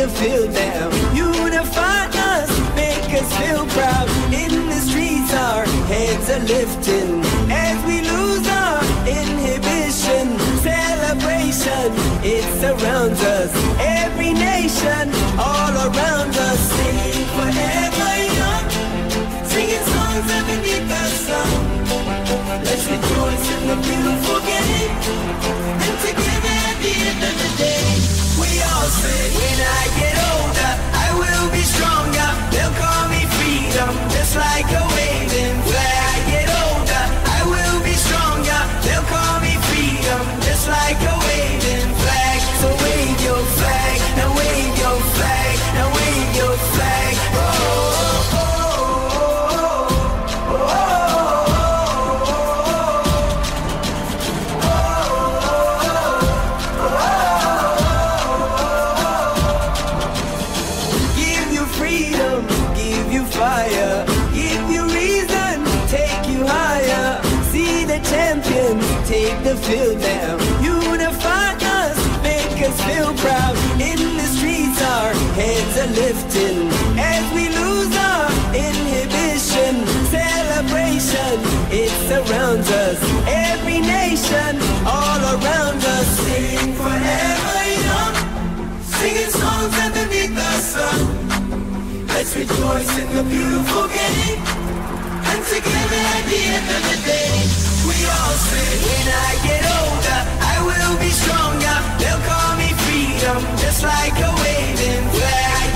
the field now. Unify us, make us feel proud. In the streets our heads are lifting as we lose our inhibition. Celebration, it surrounds us. Every nation, all around us. Sing forever young, singing songs underneath the sun. Let's rejoice in the beautiful game, and together at the end of the day, we all say, when I get older, I will be stronger. They'll call me freedom, just like a waving flag. I get older, I will be stronger. They'll call me freedom, just like a waving flag. So wave your flag, now wave your flag, now wave your flag. Oh, oh, oh, oh, oh. Fire, give you reason, take you higher. See the champions take the field now. Unify us, make us feel proud. In the streets our heads are lifting as we lose our inhibition. Celebration, it surrounds us. Every nation, all around us. Sing forever young, singing songs underneath the sun. Let's rejoice in the beautiful game, and together at the end of the day, we all say, when I get older, I will be stronger. They'll call me freedom, just like a waving flag.